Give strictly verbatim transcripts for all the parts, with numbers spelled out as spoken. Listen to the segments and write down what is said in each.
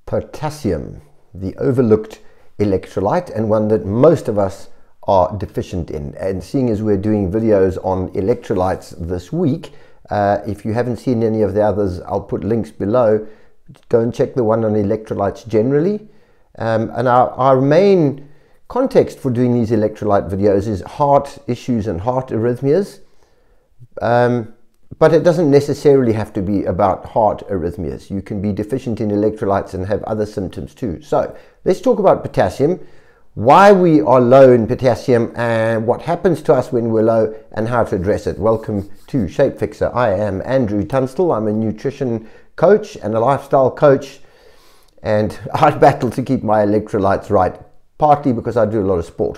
Potassium, the overlooked electrolyte, and one that most of us are deficient in. And seeing as we're doing videos on electrolytes this week, uh, if you haven't seen any of the others, I'll put links below. Go and check the one on electrolytes generally. Um, and our, our main context for doing these electrolyte videos is heart issues and heart arrhythmias. Um, But it doesn't necessarily have to be about heart arrhythmias. You can be deficient in electrolytes and have other symptoms too. So let's talk about potassium, why we are low in potassium and what happens to us when we're low and how to address it. Welcome to Shape Fixer. I am Andrew Tunstall. I'm a nutrition coach and a lifestyle coach, and I battle to keep my electrolytes right, partly because I do a lot of sport.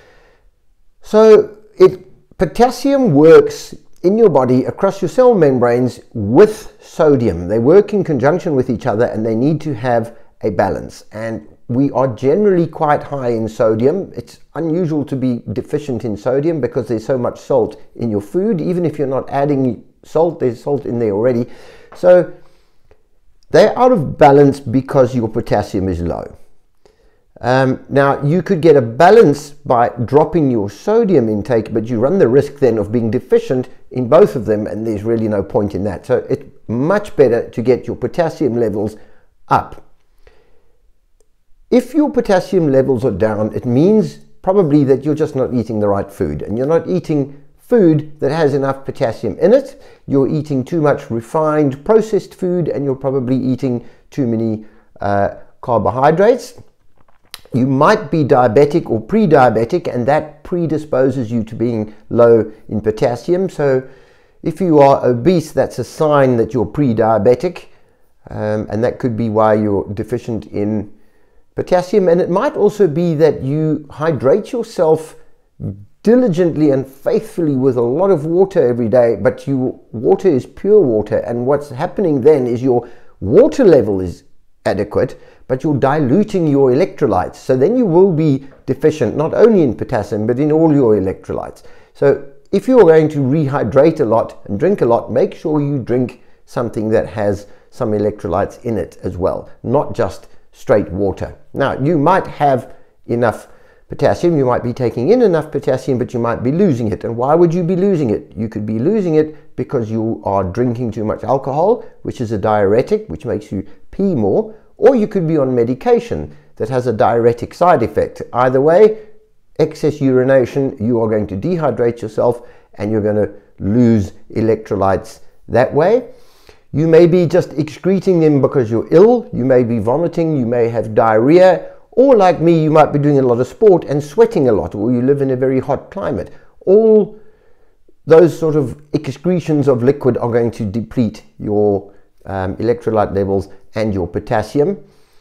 So it, potassium works in your body across your cell membranes with sodium. They work in conjunction with each other and they need to have a balance. And we are generally quite high in sodium. It's unusual to be deficient in sodium because there's so much salt in your food. Even if you're not adding salt, there's salt in there already. So they're out of balance because your potassium is low. Um, now, you could get a balance by dropping your sodium intake, but you run the risk then of being deficient in both of them, and there's really no point in that. So it's much better to get your potassium levels up. If your potassium levels are down, it means probably that you're just not eating the right food, and you're not eating food that has enough potassium in it. You're eating too much refined, processed food, and you're probably eating too many uh, carbohydrates. You might be diabetic or pre-diabetic, and that predisposes you to being low in potassium. So if you are obese, that's a sign that you're pre-diabetic, um, and that could be why you're deficient in potassium. And it might also be that you hydrate yourself diligently and faithfully with a lot of water every day, but your water is pure water, and what's happening then is your water level is adequate, but you're diluting your electrolytes. So then you will be deficient not only in potassium but in all your electrolytes. So if you're going to rehydrate a lot and drink a lot, make sure you drink something that has some electrolytes in it as well, not just straight water. Now, you might have enough potassium, you might be taking in enough potassium, but you might be losing it. And why would you be losing it? You could be losing it because you are drinking too much alcohol, which is a diuretic, which makes you pee more, or you could be on medication that has a diuretic side effect. Either way, excess urination, you are going to dehydrate yourself and you're going to lose electrolytes that way. You may be just excreting them because you're ill, you may be vomiting, you may have diarrhea, or like me, you might be doing a lot of sport and sweating a lot, or you live in a very hot climate. All those sort of excretions of liquid are going to deplete your um, electrolyte levels and your potassium.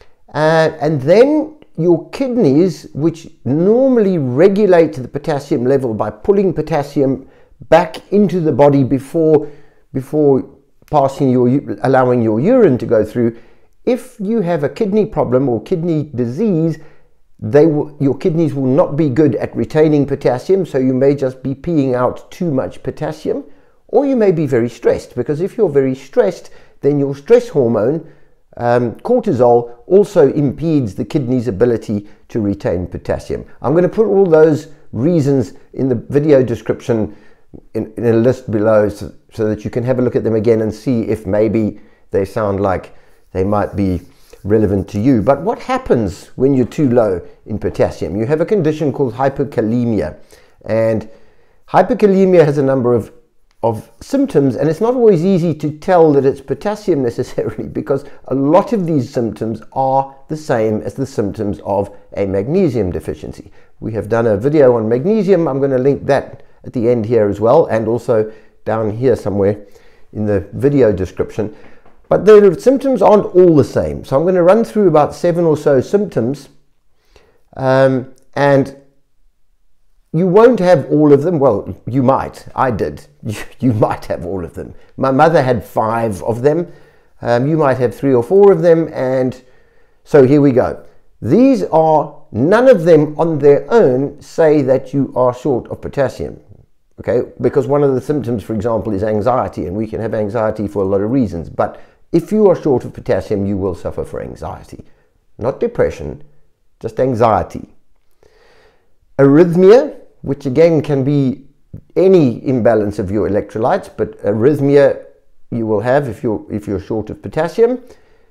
Uh, and then your kidneys, which normally regulate the potassium level by pulling potassium back into the body before, before passing your, allowing your urine to go through. If you have a kidney problem or kidney disease, they will, your kidneys will not be good at retaining potassium, so you may just be peeing out too much potassium, or you may be very stressed, because if you're very stressed, then your stress hormone, um, cortisol, also impedes the kidney's ability to retain potassium. I'm going to put all those reasons in the video description in, in a list below, so, so that you can have a look at them again and see if maybe they sound like they might be relevant to you. But what happens when you're too low in potassium? You have a condition called hypokalemia, and hypokalemia has a number of of symptoms, and it's not always easy to tell that it's potassium necessarily, because a lot of these symptoms are the same as the symptoms of a magnesium deficiency. We have done a video on magnesium. I'm going to link that at the end here as well, and also down here somewhere in the video description. But the symptoms aren't all the same. So I'm going to run through about seven or so symptoms, um, and you won't have all of them. Well, you might. I did. You, you might have all of them. My mother had five of them. Um, you might have three or four of them. And so here we go. These are, none of them on their own say that you are short of potassium. Okay? Because one of the symptoms, for example, is anxiety. And we can have anxiety for a lot of reasons. But if you are short of potassium, you will suffer from anxiety. Not depression, just anxiety. Arrhythmia, which again can be any imbalance of your electrolytes, but arrhythmia you will have if you're, if you're short of potassium.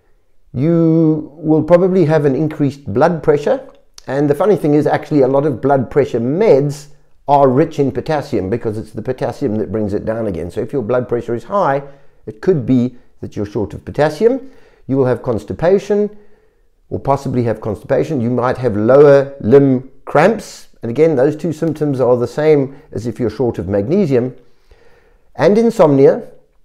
You will probably have an increased blood pressure. And the funny thing is, actually, a lot of blood pressure meds are rich in potassium because it's the potassium that brings it down again. So if your blood pressure is high, it could be that you're short of potassium. You will have constipation, or possibly have constipation. You might have lower limb cramps. And again, those two symptoms are the same as if you're short of magnesium. And insomnia.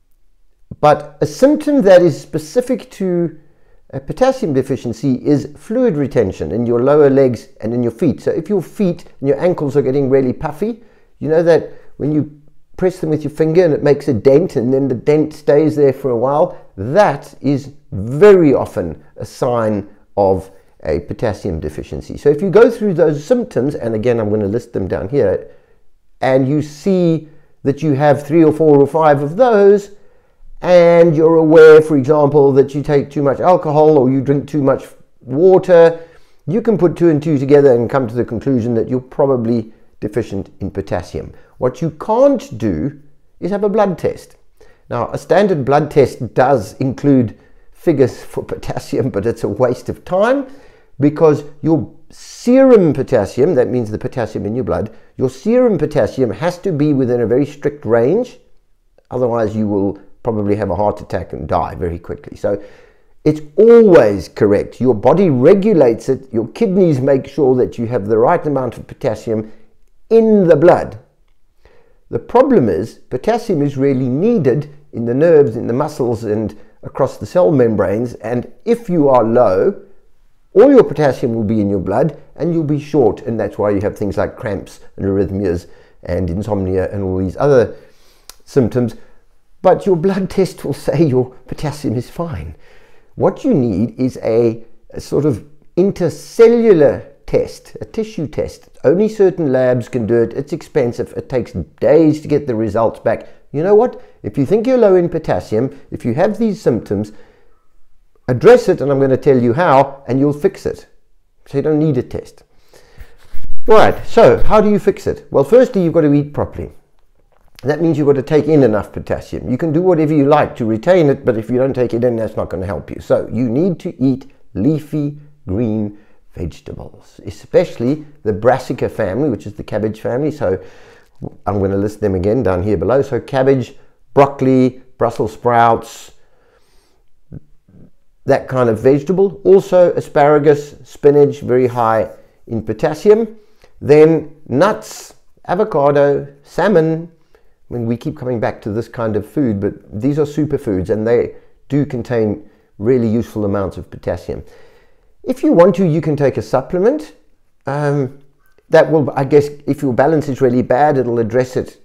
But a symptom that is specific to a potassium deficiency is fluid retention in your lower legs and in your feet. So if your feet and your ankles are getting really puffy, you know that when you press them with your finger and it makes a dent and then the dent stays there for a while, that is very often a sign of a potassium deficiency. So if you go through those symptoms, and again I'm going to list them down here, and you see that you have three or four or five of those, and you're aware, for example, that you take too much alcohol or you drink too much water, you can put two and two together and come to the conclusion that you're probably deficient in potassium. What you can't do is have a blood test. Now, a standard blood test does include figures for potassium, but it's a waste of time because your serum potassium, that means the potassium in your blood, your serum potassium has to be within a very strict range. Otherwise, you will probably have a heart attack and die very quickly. So it's always correct. Your body regulates it. Your kidneys make sure that you have the right amount of potassium in the blood. The problem is potassium is really needed in the nerves, in the muscles, and across the cell membranes. And if you are low, all your potassium will be in your blood and you'll be short. And that's why you have things like cramps and arrhythmias and insomnia and all these other symptoms. But your blood test will say your potassium is fine. What you need is a, a sort of intercellular test, a tissue test. Only certain labs can do it. It's expensive. It takes days to get the results back. You know what? If you think you're low in potassium, if you have these symptoms, address it, and I'm going to tell you how, and you'll fix it. So you don't need a test. Right, so how do you fix it? Well, firstly, you've got to eat properly. That means you've got to take in enough potassium. You can do whatever you like to retain it, but if you don't take it in, that's not going to help you. So you need to eat leafy green vegetables, especially the brassica family, which is the cabbage family. So I'm going to list them again down here below. So cabbage, broccoli, Brussels sprouts, that kind of vegetable. Also asparagus, spinach, very high in potassium. Then nuts, avocado, salmon. I mean, we keep coming back to this kind of food, but these are superfoods and they do contain really useful amounts of potassium. If you want to, you can take a supplement. Um, that will, I guess, if your balance is really bad, it'll address it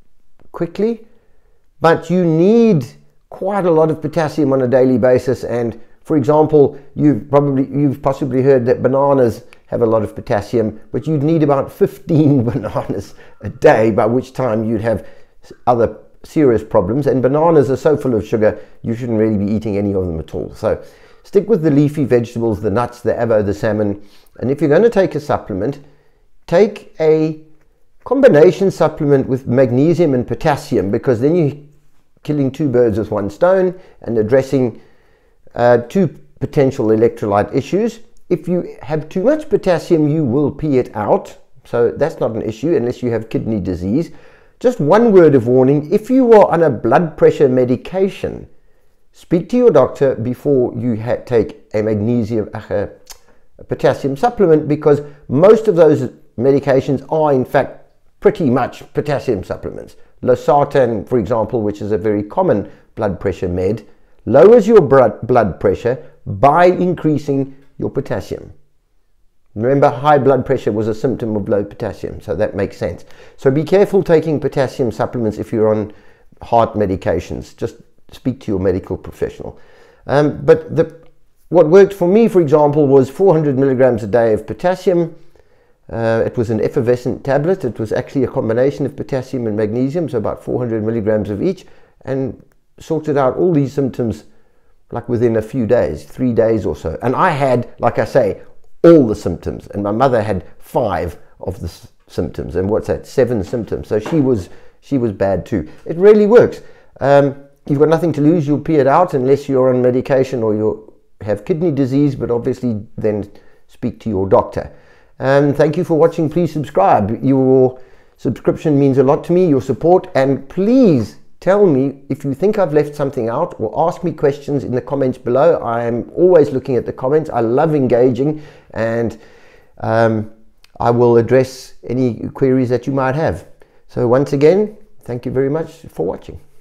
quickly. But you need quite a lot of potassium on a daily basis. And for example, you've probably, you've possibly heard that bananas have a lot of potassium, but you'd need about fifteen bananas a day, by which time you'd have other serious problems. And bananas are so full of sugar, you shouldn't really be eating any of them at all. So stick with the leafy vegetables, the nuts, the avo, the salmon. And if you're going to take a supplement, take a combination supplement with magnesium and potassium, because then you're killing two birds with one stone and addressing uh, two potential electrolyte issues. If you have too much potassium, you will pee it out. So that's not an issue unless you have kidney disease. Just one word of warning: if you are on a blood pressure medication, speak to your doctor before you take a magnesium, uh, a potassium supplement, because most of those medications are in fact pretty much potassium supplements. Losartan, for example, which is a very common blood pressure med, lowers your blood pressure by increasing your potassium. Remember, high blood pressure was a symptom of low potassium, so that makes sense. So be careful taking potassium supplements if you're on heart medications. Just speak to your medical professional. Um, but the, what worked for me, for example, was four hundred milligrams a day of potassium. Uh, it was an effervescent tablet. It was actually a combination of potassium and magnesium, so about four hundred milligrams of each, and sorted out all these symptoms like within a few days, three days or so. And I had, like I say, all the symptoms, and my mother had five of the s symptoms, and what's that, seven symptoms. So she was she was bad too. It really works. Um, you've got nothing to lose. You'll pee it out unless you're on medication or you have kidney disease, but obviously then speak to your doctor. Um, thank you for watching. Please subscribe. Your subscription means a lot to me, your support, and please tell me if you think I've left something out, or ask me questions in the comments below. I am always looking at the comments. I love engaging, and um, I will address any queries that you might have. So once again, thank you very much for watching.